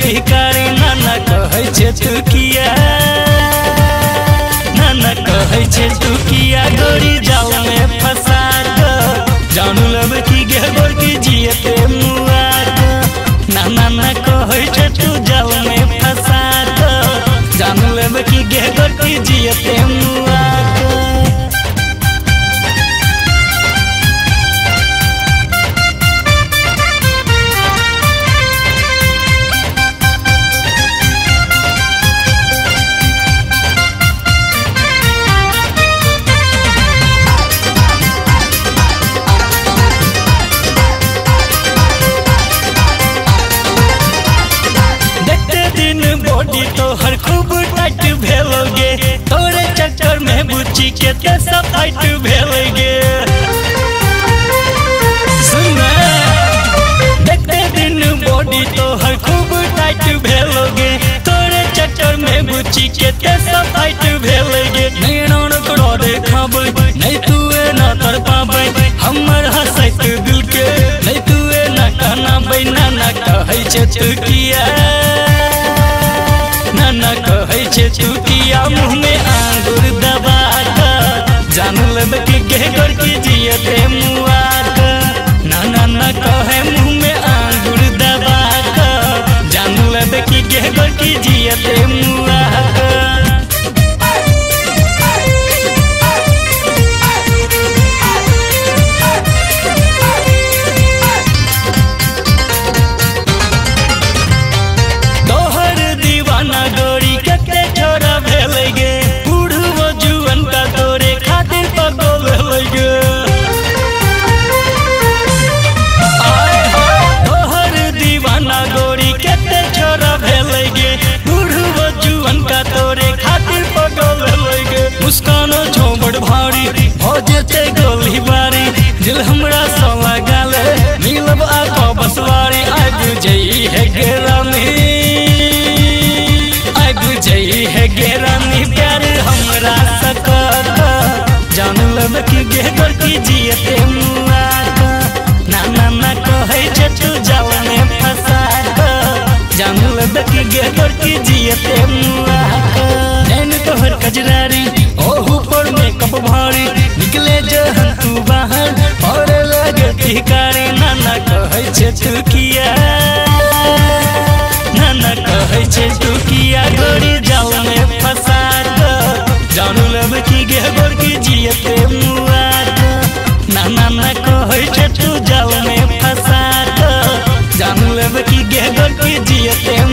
भिखारी नाना कहै छे तू किया नाना कहै छे तू किया गोरी जाल में फंसा के जानू लब की गेबर की जियते मुआ के नाना कहै छे तू जाल में फंसा के जानू लब की गेबर की जियते मुआ के बॉडी तो हर खूब टाइट भेलोगे तोरे चक्कर में बुच्ची के ते सब टाइट भेलोगे सुना देखते दिन बॉडी तो हर खूब टाइट भेलोगे तोरे चक्कर में बुच्ची के ते सब टाइट भेलोगे नहीं नौन करो देखाबे नहीं तूए ना तर पाबे हमर हंसैत दिल के नहीं तूए ना कहना बैना ना कहै छे तू किया नाना कहै छे तू किया मुँह में आंगुर दबा के जानू लब की गेगर की जियते मुआ के नाना कहे मुँह में आंगुर दबा के जानू लब की गेगर की जियते मुआ के मुस्कानो झोंबड़ भारी हो जेते गोली बारी दिल हमरा सोला गाले मिलब आको बसवारी आग जई है गेरानी आग जई है गेरानी प्यार हमरा सकत जान लब की गेगर की जियते मुआ के नाना कहै छे तू जाल में फंसा के जान लब की गेगर की जियते मुआ के नैन तोहर कजरारी ऊपर मेकअप भारी निकले जहन तू बाहर और लगे भिखारी नाना कहै छे तू किया नाना कहै छे तू किया गोरी जाल में फंसा के जानू लब की गेबर की जियते मुआ के नाना कहै छे तू जाल में फंसा के जानू लब की गेबर की जियते